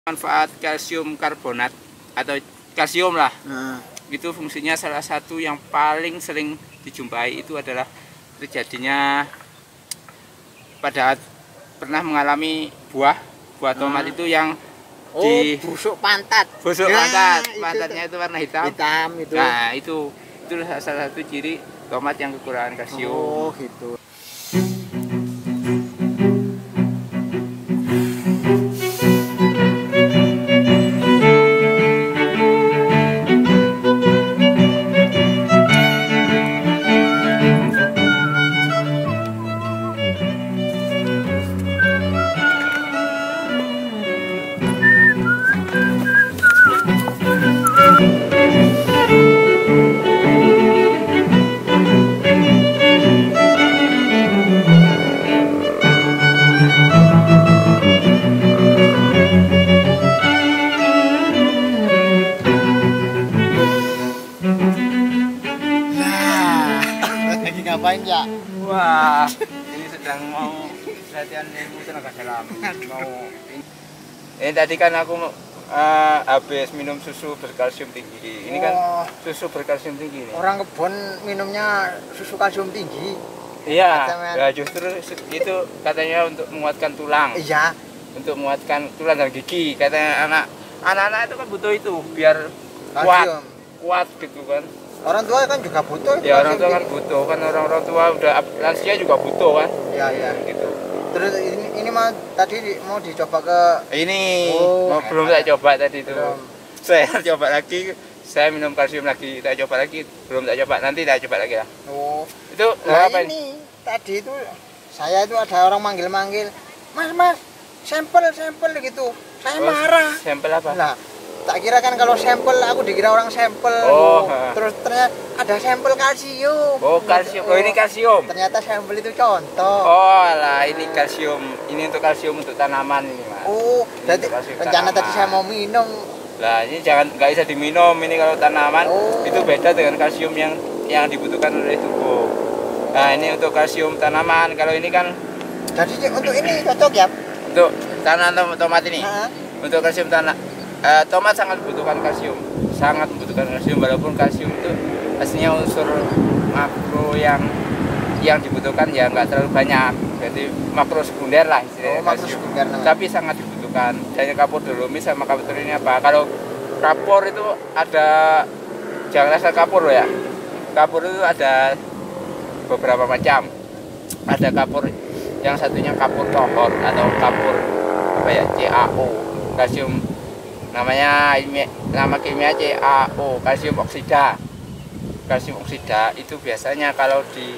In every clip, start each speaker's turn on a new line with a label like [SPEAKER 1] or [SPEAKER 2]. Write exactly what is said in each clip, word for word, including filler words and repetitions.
[SPEAKER 1] Manfaat kalsium karbonat atau kalsium lah,
[SPEAKER 2] Nah.
[SPEAKER 1] itu fungsinya salah satu yang paling sering dijumpai itu adalah terjadinya pada pernah mengalami buah buah tomat
[SPEAKER 2] nah.
[SPEAKER 1] itu yang
[SPEAKER 2] Oh,
[SPEAKER 1] di
[SPEAKER 2] busuk pantat.
[SPEAKER 1] busuk
[SPEAKER 2] Nah,
[SPEAKER 1] pantat,
[SPEAKER 2] itu
[SPEAKER 1] pantatnya itu warna hitam.
[SPEAKER 2] Hitam itu.
[SPEAKER 1] Nah itu itu salah satu ciri tomat yang kekurangan kalsium.
[SPEAKER 2] Oh gitu. Lagi ngapain ya?
[SPEAKER 1] Wah, ini sedang mau latihan ilmu tenaga dalam. Mau ini tadi kan aku uh, habis minum susu berkalsium tinggi. Ini kan
[SPEAKER 2] Oh.
[SPEAKER 1] susu berkalsium tinggi nih.
[SPEAKER 2] Orang kebun minumnya susu kalsium tinggi.
[SPEAKER 1] Iya,
[SPEAKER 2] Katanya.
[SPEAKER 1] ya justru itu katanya untuk menguatkan tulang,
[SPEAKER 2] Iya.
[SPEAKER 1] untuk menguatkan tulang dan gigi. Katanya anak anak-anak itu kan butuh itu biar kuat,
[SPEAKER 2] Kalsium.
[SPEAKER 1] kuat gitu kan.
[SPEAKER 2] Orang tua kan juga butuh itu
[SPEAKER 1] Ya orang
[SPEAKER 2] kalsium
[SPEAKER 1] tua kan
[SPEAKER 2] tinggi.
[SPEAKER 1] butuh kan, orang-orang tua udah lansia juga butuh kan.
[SPEAKER 2] Iya, iya.
[SPEAKER 1] Gitu.
[SPEAKER 2] Terus ini ini mah tadi di- mau dicoba ke
[SPEAKER 1] Ini
[SPEAKER 2] Oh,
[SPEAKER 1] mau belum
[SPEAKER 2] hebat.
[SPEAKER 1] saya coba tadi itu.
[SPEAKER 2] Belum.
[SPEAKER 1] Saya coba lagi, saya minum kalsium lagi, saya coba lagi, belum tak coba, nanti saya coba lagi lah.
[SPEAKER 2] Oh.
[SPEAKER 1] Itu
[SPEAKER 2] Nah
[SPEAKER 1] apa ini?
[SPEAKER 2] ini tadi itu saya itu ada orang manggil-manggil, Mas Mas, sampel sampel gitu. Saya
[SPEAKER 1] Oh,
[SPEAKER 2] marah.
[SPEAKER 1] sampel apa?
[SPEAKER 2] Nah, tak kira kan kalau sampel aku dikira orang sampel.
[SPEAKER 1] Oh, ha.
[SPEAKER 2] Terus ternyata ada sampel kalsium.
[SPEAKER 1] Oh kalsium, oh ini kalsium.
[SPEAKER 2] Ternyata sampel itu contoh.
[SPEAKER 1] Oh lah ini kalsium, ini untuk kalsium untuk tanaman ini mas.
[SPEAKER 2] Oh, jadi
[SPEAKER 1] Untuk kalsium
[SPEAKER 2] rencana tadi
[SPEAKER 1] tanaman.
[SPEAKER 2] saya mau minum.
[SPEAKER 1] Lah ini jangan nggak bisa diminum ini kalau tanaman.
[SPEAKER 2] Oh.
[SPEAKER 1] Itu beda dengan kalsium yang yang dibutuhkan oleh tubuh. Nah ini untuk kalsium tanaman, kalau ini kan
[SPEAKER 2] Jadi untuk ini cocok ya?
[SPEAKER 1] untuk tanaman tom- tomat ini.
[SPEAKER 2] Hah?
[SPEAKER 1] Untuk kalsium tanah, eh, tomat sangat membutuhkan kalsium, sangat membutuhkan kalsium walaupun kalsium itu aslinya unsur makro yang yang dibutuhkan ya nggak terlalu banyak, jadi makro sekunder lah istilahnya
[SPEAKER 2] Oh, makro
[SPEAKER 1] kalsium.
[SPEAKER 2] sekunder namanya.
[SPEAKER 1] Tapi sangat dibutuhkan. Jadi kapur dolomit sama kapur ini apa? Kalau kapur itu ada, jangan asal kapur loh ya. Kapur itu ada beberapa macam. Ada kapur yang satunya kapur tohor atau kapur apa ya C A O, kalsium namanya ilmiah, nama kimia C A O, kalsium oksida. Kalsium oksida itu biasanya kalau di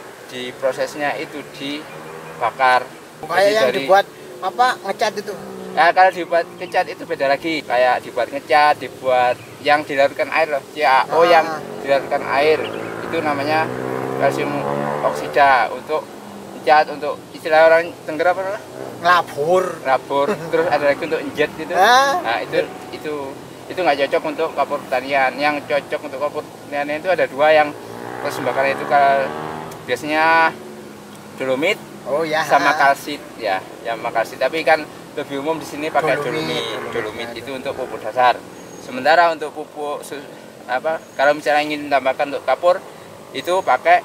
[SPEAKER 1] di prosesnya itu dibakar.
[SPEAKER 2] Kayak
[SPEAKER 1] Jadi
[SPEAKER 2] yang
[SPEAKER 1] dari-
[SPEAKER 2] dibuat apa ngecat itu.
[SPEAKER 1] Nah, kalau dibuat ngecat itu beda lagi. Kayak dibuat ngecat, dibuat yang dilarutkan air loh. C A O
[SPEAKER 2] Ah.
[SPEAKER 1] yang dilarutkan air itu namanya kalsium oksida untuk ngecat, untuk istilah orang Tengger apa namanya?
[SPEAKER 2] Ngelabur.
[SPEAKER 1] Rabur. Terus ada lagi untuk njet gitu.
[SPEAKER 2] Ah.
[SPEAKER 1] Nah, itu itu itu nggak cocok untuk kapur pertanian. Yang cocok untuk kapur pertanian itu ada dua yang proses pembakaran itu kalau biasanya dolomit
[SPEAKER 2] Oh ya.
[SPEAKER 1] sama kalsit ya, yang kalsit. Tapi kan lebih umum di sini pakai
[SPEAKER 2] Dolomit,
[SPEAKER 1] dolomit.
[SPEAKER 2] dolomit,
[SPEAKER 1] Dolomit
[SPEAKER 2] ya,
[SPEAKER 1] itu untuk pupuk dasar. Sementara untuk pupuk su- apa? Kalau misalnya ingin tambahkan untuk kapur itu pakai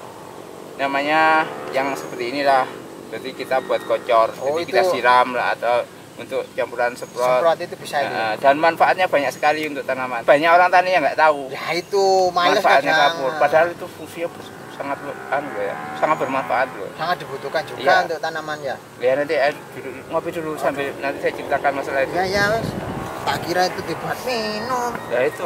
[SPEAKER 1] namanya yang seperti inilah. Jadi kita buat kocor,
[SPEAKER 2] Oh,
[SPEAKER 1] jadi kita
[SPEAKER 2] itu.
[SPEAKER 1] siram lah atau untuk campuran semprot.
[SPEAKER 2] Semprot itu bisa itu.
[SPEAKER 1] Nah, dan manfaatnya banyak sekali untuk tanaman. Banyak orang tani yang nggak tahu
[SPEAKER 2] Ya itu males
[SPEAKER 1] manfaatnya
[SPEAKER 2] kadang.
[SPEAKER 1] kapur. Padahal itu fungsinya ber- sangat anu ya, sangat bermanfaat loh.
[SPEAKER 2] sangat dibutuhkan juga
[SPEAKER 1] Iya.
[SPEAKER 2] untuk tanaman ya.
[SPEAKER 1] Ya nanti eh, duduk, ngopi dulu sambil nanti saya ceritakan masalah itu.
[SPEAKER 2] Ya ya wes. Tak kira itu dibuat minum.
[SPEAKER 1] Ya itu.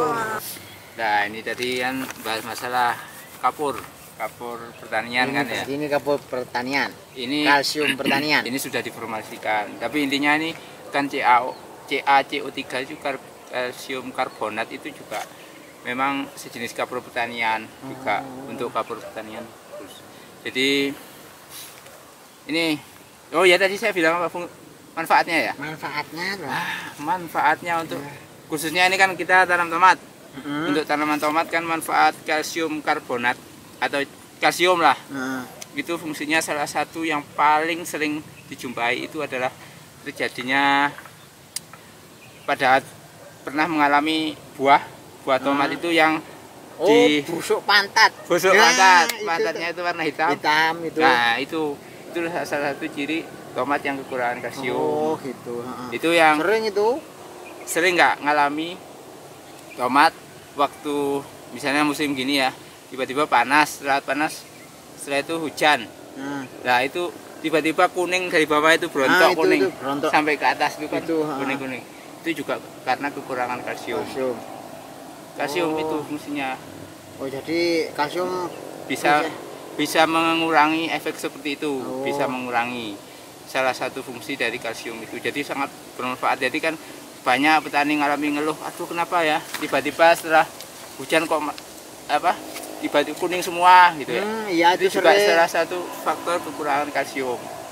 [SPEAKER 1] Nah ini tadi kan bahas masalah kapur, kapur pertanian kan ya.
[SPEAKER 2] Ini kapur pertanian.
[SPEAKER 1] Ini
[SPEAKER 2] Kalsium pertanian.
[SPEAKER 1] ini sudah diformulasikan. Tapi intinya ini kan C A O, C A C O tiga itu kar- kalsium karbonat itu juga memang sejenis kapur pertanian juga untuk kapur pertanian. Terus, jadi ini oh ya tadi saya bilang apa fung- manfaatnya ya?
[SPEAKER 2] Manfaatnya loh.
[SPEAKER 1] Ah, manfaatnya untuk khususnya ini kan kita tanam tomat.
[SPEAKER 2] Hmm.
[SPEAKER 1] Untuk tanaman tomat kan manfaat kalsium karbonat atau kalsium lah.
[SPEAKER 2] Nah,
[SPEAKER 1] Itu fungsinya salah satu yang paling sering dijumpai itu adalah terjadinya pada pernah mengalami buah buah tomat
[SPEAKER 2] Hmm.
[SPEAKER 1] itu yang
[SPEAKER 2] Oh,
[SPEAKER 1] di
[SPEAKER 2] busuk pantat.
[SPEAKER 1] busuk
[SPEAKER 2] Ya,
[SPEAKER 1] pantat,
[SPEAKER 2] itu
[SPEAKER 1] pantatnya itu warna hitam.
[SPEAKER 2] Hitam itu.
[SPEAKER 1] Nah, itu itu salah satu ciri tomat yang kekurangan kalsium.
[SPEAKER 2] Oh, gitu. Ha-ha.
[SPEAKER 1] Itu yang
[SPEAKER 2] Sering itu.
[SPEAKER 1] sering nggak ngalami tomat waktu misalnya musim gini ya, tiba-tiba panas, setelah panas, setelah itu hujan.
[SPEAKER 2] Nah,
[SPEAKER 1] Nah, itu tiba-tiba kuning dari bawah itu
[SPEAKER 2] Ah,
[SPEAKER 1] berontok
[SPEAKER 2] itu-
[SPEAKER 1] kuning
[SPEAKER 2] itu berontok.
[SPEAKER 1] sampai ke atas itu kan
[SPEAKER 2] Itu, ha.
[SPEAKER 1] kuning-kuning. Itu juga karena kekurangan kalsium.
[SPEAKER 2] kalsium.
[SPEAKER 1] Kalsium
[SPEAKER 2] Oh.
[SPEAKER 1] itu fungsinya
[SPEAKER 2] Oh, jadi kalsium
[SPEAKER 1] bisa
[SPEAKER 2] Bisa.
[SPEAKER 1] bisa mengurangi efek seperti itu,
[SPEAKER 2] Oh.
[SPEAKER 1] bisa mengurangi salah satu fungsi dari kalsium itu. Jadi sangat bermanfaat. Jadi kan banyak petani ngalami ngeluh, aduh kenapa ya tiba-tiba setelah hujan kok ma- apa tiba-tiba kuning semua gitu ya.
[SPEAKER 2] Hmm, iya itu
[SPEAKER 1] Itu juga
[SPEAKER 2] sering.
[SPEAKER 1] salah satu faktor kekurangan kalsium.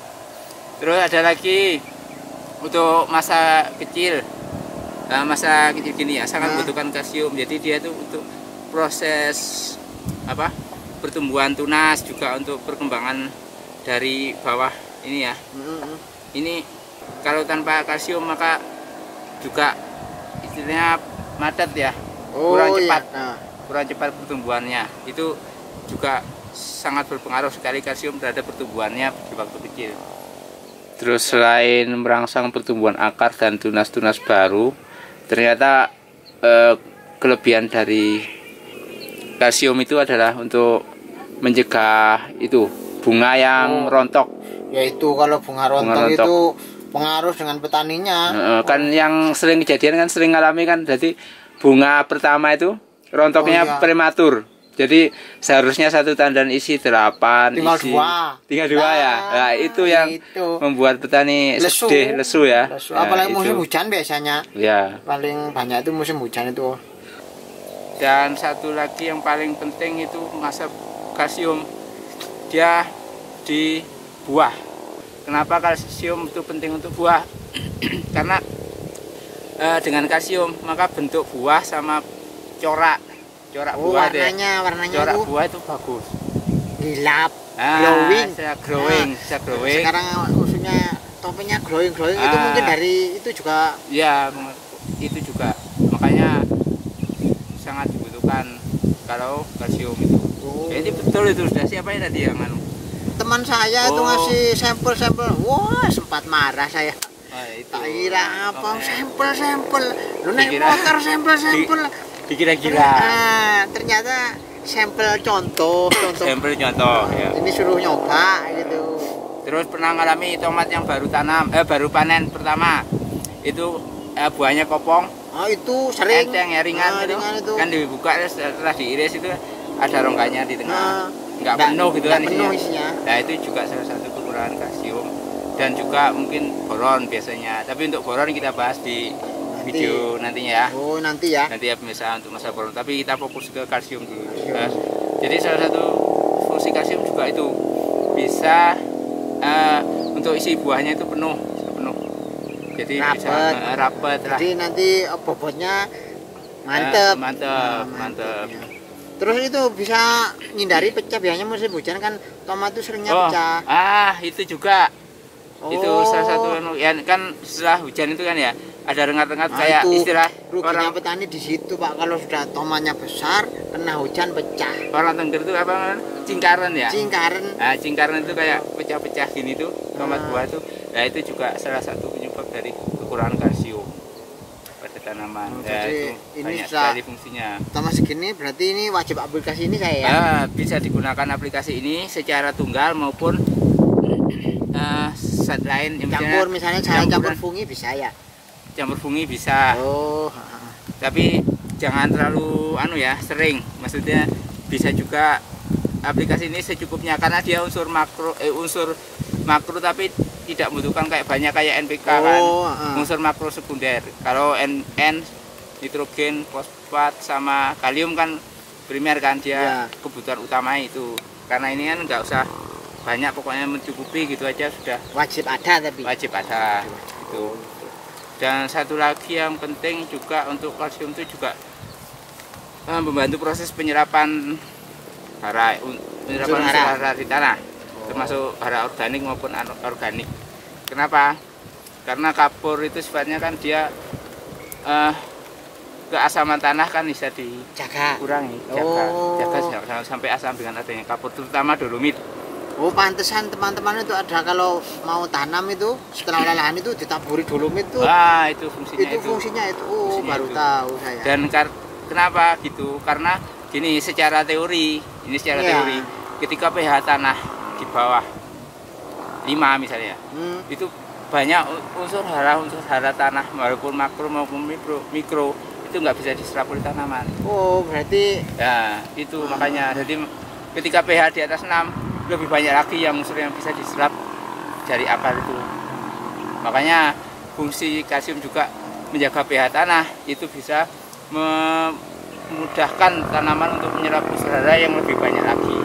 [SPEAKER 1] Terus ada lagi untuk masa kecil, Nah, masa kecil gini ya sangat
[SPEAKER 2] Nah.
[SPEAKER 1] membutuhkan kalsium. Jadi dia tuh untuk proses apa pertumbuhan tunas, juga untuk perkembangan dari bawah ini ya.
[SPEAKER 2] Mm-mm.
[SPEAKER 1] Ini kalau tanpa kalsium maka juga istilahnya madat ya,
[SPEAKER 2] Oh,
[SPEAKER 1] kurang
[SPEAKER 2] iya.
[SPEAKER 1] cepat,
[SPEAKER 2] Nah,
[SPEAKER 1] kurang cepat pertumbuhannya. Itu juga sangat berpengaruh sekali kalsium terhadap pertumbuhannya di waktu kecil. Terus selain merangsang pertumbuhan akar dan tunas-tunas baru, ternyata eh, kelebihan dari kalsium itu adalah untuk mencegah itu bunga yang
[SPEAKER 2] Oh.
[SPEAKER 1] rontok.
[SPEAKER 2] yaitu kalau bunga rontok,
[SPEAKER 1] Bunga rontok.
[SPEAKER 2] itu pengaruh dengan petaninya.
[SPEAKER 1] Eh, kan yang sering kejadian kan sering ngalami kan, jadi bunga pertama itu rontoknya
[SPEAKER 2] Oh, iya.
[SPEAKER 1] prematur. Jadi seharusnya satu tandan isi delapan,
[SPEAKER 2] Tinggal
[SPEAKER 1] isi
[SPEAKER 2] dua.
[SPEAKER 1] tinggal dua ya.
[SPEAKER 2] Nah,
[SPEAKER 1] Nah, itu yang
[SPEAKER 2] itu.
[SPEAKER 1] membuat petani
[SPEAKER 2] Lesu.
[SPEAKER 1] sedih, lesu ya.
[SPEAKER 2] Lesu.
[SPEAKER 1] Nah,
[SPEAKER 2] Apalagi
[SPEAKER 1] itu.
[SPEAKER 2] musim hujan biasanya.
[SPEAKER 1] Ya.
[SPEAKER 2] Paling banyak itu musim hujan itu.
[SPEAKER 1] Dan satu lagi yang paling penting itu masa kalsium, dia di buah. Kenapa kalsium itu penting untuk buah? Karena eh, dengan kalsium maka bentuk buah sama corak corak
[SPEAKER 2] Oh,
[SPEAKER 1] buah deh.
[SPEAKER 2] warnanya, warnanya
[SPEAKER 1] Corak
[SPEAKER 2] itu
[SPEAKER 1] buah itu bagus.
[SPEAKER 2] gelap,
[SPEAKER 1] Ah,
[SPEAKER 2] glowing.
[SPEAKER 1] bisa glowing,
[SPEAKER 2] Nah,
[SPEAKER 1] bisa glowing.
[SPEAKER 2] Sekarang maksudnya topengnya glowing, glowing itu
[SPEAKER 1] Ah.
[SPEAKER 2] mungkin dari itu juga.
[SPEAKER 1] Ya, itu juga makanya sangat dibutuhkan kalau kalsium itu.
[SPEAKER 2] Oh.
[SPEAKER 1] Jadi betul itu sudah siapa ya tadi yang anu?
[SPEAKER 2] Teman saya itu
[SPEAKER 1] Oh.
[SPEAKER 2] ngasih sampel-sampel. Wah, sempat marah saya.
[SPEAKER 1] Oh, itu.
[SPEAKER 2] Tak kira apa
[SPEAKER 1] Oke.
[SPEAKER 2] sampel-sampel. Lu naik
[SPEAKER 1] Dikira-
[SPEAKER 2] motor sampel-sampel.
[SPEAKER 1] Dikira-kira.
[SPEAKER 2] Nah, ternyata sampel contoh, contoh.
[SPEAKER 1] Sampel contoh ya.
[SPEAKER 2] Ini suruh nyoba gitu.
[SPEAKER 1] Terus pernah ngalami tomat yang baru tanam, eh baru panen pertama. Itu eh, buahnya kopong,
[SPEAKER 2] Oh, itu sering.
[SPEAKER 1] enteng ya, ringan,
[SPEAKER 2] Ah,
[SPEAKER 1] gitu.
[SPEAKER 2] ringan itu.
[SPEAKER 1] Kan dibuka terus setelah diiris itu ada rongganya di tengah.
[SPEAKER 2] Nah,
[SPEAKER 1] Nggak
[SPEAKER 2] nggak-
[SPEAKER 1] penuh gitu
[SPEAKER 2] nggak
[SPEAKER 1] kan
[SPEAKER 2] penuh
[SPEAKER 1] isinya.
[SPEAKER 2] isinya.
[SPEAKER 1] Nah, itu juga salah satu kekurangan kalsium dan juga mungkin boron biasanya. Tapi untuk boron kita bahas di
[SPEAKER 2] Nanti.
[SPEAKER 1] video nantinya ya.
[SPEAKER 2] Oh, nanti ya.
[SPEAKER 1] Nanti ya pemirsa untuk masa boron. Tapi kita fokus ke kalsium dulu. Nah, jadi salah satu fungsi kalsium juga itu bisa eh, untuk isi buahnya itu penuh, penuh. Jadi bisa
[SPEAKER 2] Rapet.
[SPEAKER 1] eh, rapet lah.
[SPEAKER 2] Jadi nanti eh, bobotnya mantep.
[SPEAKER 1] Eh, mantep,
[SPEAKER 2] Nah,
[SPEAKER 1] mantep.
[SPEAKER 2] ya. Terus itu bisa ngindari pecah, biasanya musim hujan kan tomat itu seringnya
[SPEAKER 1] Oh,
[SPEAKER 2] pecah.
[SPEAKER 1] ah itu juga. Itu
[SPEAKER 2] Oh.
[SPEAKER 1] salah satu anu, ya kan setelah hujan itu kan ya ada rengat-rengat
[SPEAKER 2] Nah,
[SPEAKER 1] kayak
[SPEAKER 2] itu
[SPEAKER 1] istilah
[SPEAKER 2] ruginya
[SPEAKER 1] orang
[SPEAKER 2] petani di situ, Pak. Kalau sudah tomatnya besar, kena hujan pecah.
[SPEAKER 1] orang Tengger itu apa namanya? Cingkaran ya.
[SPEAKER 2] Cingkaren.
[SPEAKER 1] Nah, cingkaran itu kayak pecah-pecah gini tuh tomat
[SPEAKER 2] Ah.
[SPEAKER 1] buah tuh. Nah, itu juga salah satu penyebab dari kekurangan kalsium pada tanaman.
[SPEAKER 2] Oh,
[SPEAKER 1] Nah,
[SPEAKER 2] jadi
[SPEAKER 1] itu
[SPEAKER 2] ini
[SPEAKER 1] banyak
[SPEAKER 2] bisa-
[SPEAKER 1] sekali fungsinya.
[SPEAKER 2] Tomat segini berarti ini wajib aplikasi ini saya ya.
[SPEAKER 1] Nah, bisa digunakan aplikasi ini secara tunggal maupun eh, set lain. Ya, misalnya
[SPEAKER 2] Campur misalnya saya campur
[SPEAKER 1] campuran-
[SPEAKER 2] fungi bisa ya.
[SPEAKER 1] campur fungi bisa.
[SPEAKER 2] Oh, ha, ha.
[SPEAKER 1] Tapi jangan terlalu anu ya, sering. Maksudnya bisa juga aplikasi ini secukupnya karena dia unsur makro eh unsur makro tapi tidak membutuhkan kayak banyak kayak N P K kan.
[SPEAKER 2] Oh, ha.
[SPEAKER 1] Unsur makro sekunder. Kalau N, N nitrogen, fosfat sama kalium kan primer kan, dia
[SPEAKER 2] Ya.
[SPEAKER 1] kebutuhan utama itu. Karena ini kan nggak usah banyak, pokoknya mencukupi gitu aja sudah
[SPEAKER 2] Wajib ada tapi.
[SPEAKER 1] wajib ada gitu. Dan satu lagi yang penting juga untuk kalsium itu juga eh, membantu proses penyerapan hara un- penyerapan
[SPEAKER 2] Unsur
[SPEAKER 1] unsur
[SPEAKER 2] hara.
[SPEAKER 1] hara di tanah,
[SPEAKER 2] Oh.
[SPEAKER 1] termasuk hara organik maupun anorganik. Kenapa? Karena kapur itu sifatnya kan dia eh, keasaman tanah kan bisa dikurangi,
[SPEAKER 2] Jaga.
[SPEAKER 1] jaga,
[SPEAKER 2] Oh.
[SPEAKER 1] jaga jangan sampai asam dengan adanya kapur, terutama dolomit.
[SPEAKER 2] Oh, pantesan teman-teman itu ada kalau mau tanam itu setelah olah lahan itu ditaburi dolomit tuh.
[SPEAKER 1] Wah, itu fungsinya
[SPEAKER 2] itu,
[SPEAKER 1] itu.
[SPEAKER 2] fungsinya itu. Oh,
[SPEAKER 1] Fungsinya
[SPEAKER 2] baru
[SPEAKER 1] itu.
[SPEAKER 2] tahu saya.
[SPEAKER 1] Dan kar kenapa gitu? Karena gini, secara teori, ini secara
[SPEAKER 2] Iya.
[SPEAKER 1] teori, ketika pH tanah di bawah lima misalnya,
[SPEAKER 2] Hmm.
[SPEAKER 1] itu banyak u- unsur hara unsur hara tanah walaupun makro maupun mikro, mikro itu nggak bisa diserap oleh tanaman.
[SPEAKER 2] Oh, berarti
[SPEAKER 1] Ya, itu makanya. Jadi ketika pH di atas enam, lebih banyak lagi yang unsur yang bisa diserap dari akar itu. Makanya fungsi kalsium juga menjaga pH tanah, itu bisa memudahkan tanaman untuk menyerap unsur hara yang lebih banyak lagi.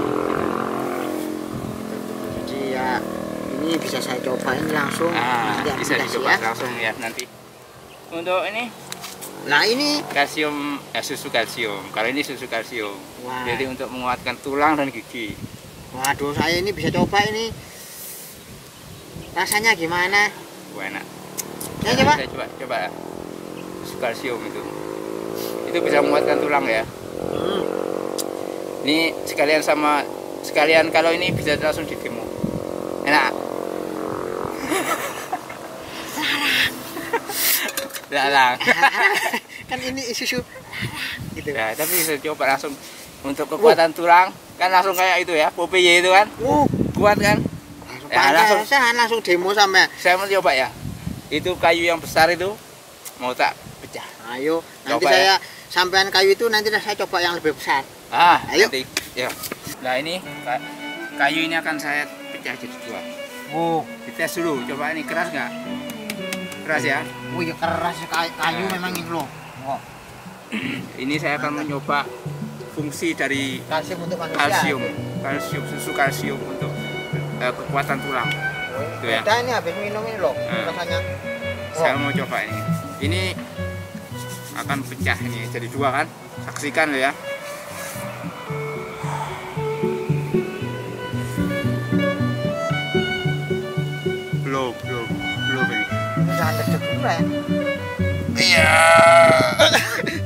[SPEAKER 2] jadi ya ini bisa saya cobain langsung
[SPEAKER 1] Nah,
[SPEAKER 2] nanti
[SPEAKER 1] bisa
[SPEAKER 2] aplikasi
[SPEAKER 1] dicoba
[SPEAKER 2] ya.
[SPEAKER 1] langsung ya nanti. Untuk ini
[SPEAKER 2] Nah, ini
[SPEAKER 1] kalsium, eh, susu kalsium. Kalau ini susu kalsium.
[SPEAKER 2] wah.
[SPEAKER 1] Jadi untuk menguatkan tulang dan gigi.
[SPEAKER 2] Waduh, saya ini bisa coba ini. Rasanya gimana?
[SPEAKER 1] Wah, enak.
[SPEAKER 2] Ya,
[SPEAKER 1] Nah,
[SPEAKER 2] coba.
[SPEAKER 1] bisa coba, coba. Susu kalsium itu. Itu bisa menguatkan tulang ya.
[SPEAKER 2] Hmm.
[SPEAKER 1] Ini sekalian sama sekalian kalau ini bisa langsung di demo. Enak. Larang.
[SPEAKER 2] Kan ini susu gitu.
[SPEAKER 1] Nah, tapi bisa coba langsung untuk kekuatan tulang kan langsung kayak itu ya, Popeye itu kan.
[SPEAKER 2] Uh,
[SPEAKER 1] Kuat kan? Ya, langsung.
[SPEAKER 2] pantesan langsung demo sampai.
[SPEAKER 1] Saya mau coba ya. Itu kayu yang besar itu mau tak pecah.
[SPEAKER 2] Ayo, nanti
[SPEAKER 1] Coba
[SPEAKER 2] saya sampean kayu itu nanti saya coba yang lebih besar.
[SPEAKER 1] Ah,
[SPEAKER 2] Ayo.
[SPEAKER 1] nanti. Ya. Nah, ini ka- kayu ini akan saya pecah jadi dua.
[SPEAKER 2] Oh,
[SPEAKER 1] Dites dulu, coba ini keras nggak? Keras ya.
[SPEAKER 2] oh ya keras kayu, kayu memang ini loh. Oh,
[SPEAKER 1] Ini saya akan mencoba fungsi dari
[SPEAKER 2] kalsium untuk manusia.
[SPEAKER 1] kalsium, kalsium susu kalsium untuk eh, kekuatan tulang. Itu ya.
[SPEAKER 2] Beda ini habis minum ini loh,
[SPEAKER 1] Hmm.
[SPEAKER 2] rasanya.
[SPEAKER 1] Saya mau coba ini. Ini akan pecah ini jadi dua kan? Saksikan lo ya. Belum, belum, belum ini.
[SPEAKER 2] Ini jangan deg-deg dulu ya.
[SPEAKER 1] Iya.